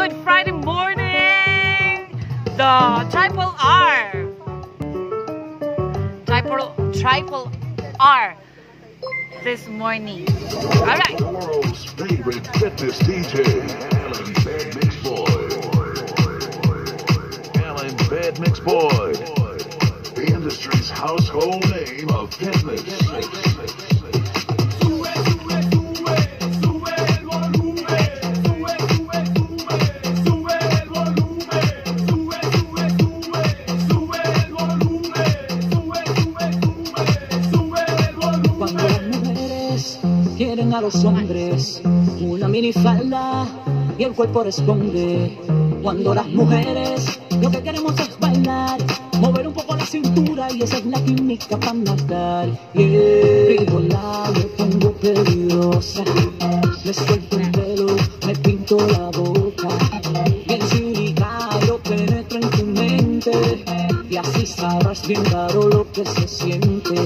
good Friday morning. The triple R. Triple R this morning. All right. The world's favorite fitness DJ, Alan Bad Mix Boy. Alan Bad Mix Boy. The industry's household name of fitness. Quieren a los hombres una minifalda y el cuerpo responde. Cuando las mujeres lo que queremos es bailar, mover un poco la cintura y esa es la química para matar. Digo la me pongo peligrosa, me suelto el pelo, me pinto la boca, bien cínica lo penetro en tu mente y así sabrás bien claro lo que se siente.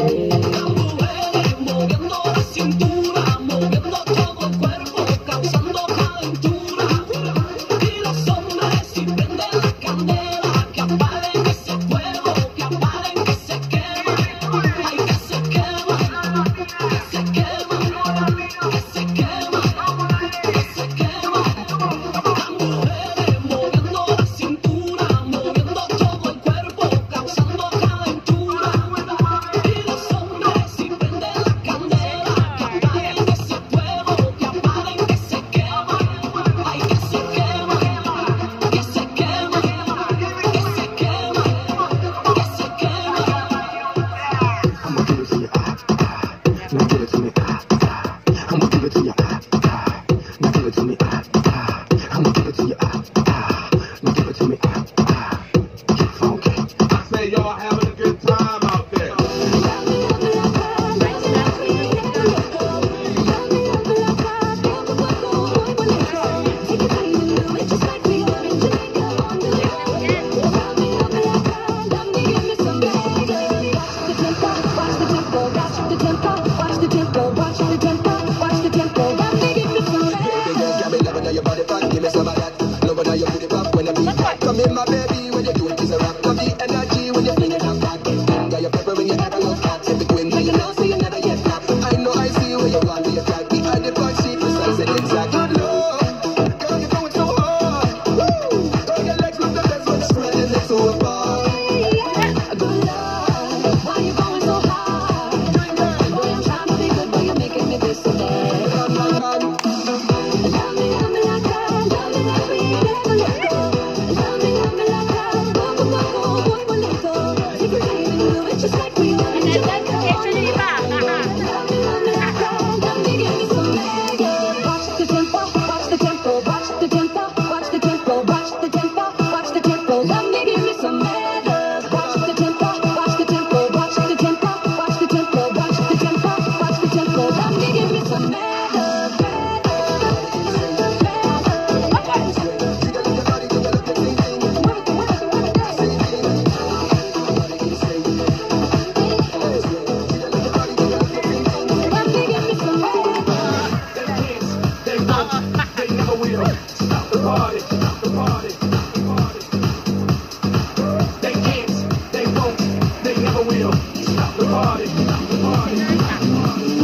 Moviendo la cintura, moviendo todo el cuerpo, causando calentura. Y los hombres si prenden la candela, que apaguen ese fuego, que apaguen que se quema. Ay, que se quema, que se quema, que se quema, que se quema. Las mujeres moviendo la cintura, moviendo todo el cuerpo, causando calentura. Y los hombres si prenden la candela, que apaguen ese fuego, que apaguen que se quema. Ay, que se quema, que se quema, que se quema, que se quema. I'ma give it to you, now give it to me, I'ma give it to you, now give it to me, I'ma give it to you, now give it to me, get funky. I say y'all having a good time out there. Come in, my baby, when you do it, it's a rap. Love the energy when you fling it up back. Got your pepper when you act a little cat. If it win, you know, so you never get flat. I know I see where you want to attack. Behind the front seat, precise and exact. Good Lord, girl, you're going so hard. Woo! Girl, your legs look the best when you're spreading it so far. Good Lord, why you going so hard? Boy, I'm trying to be good, but you're making me this so bad. Love me like that, love me like we never let go. Love me like that, boy, bonito. If you can't even do it just like we want it, just like we want it. Love me like that, love me, give me some mega. Watch the tempo, watch the tempo, watch the tempo, watch the tempo, watch the tempo, watch the tempo. Love me, give me some mega. Watch the tempo, watch the tempo, watch the tempo, watch the tempo, watch the tempo, watch the tempo. Love me, give me some mega. They never will stop the party, stop the party, stop the party. They can't, they won't, they never will stop the party, stop the party.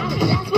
Las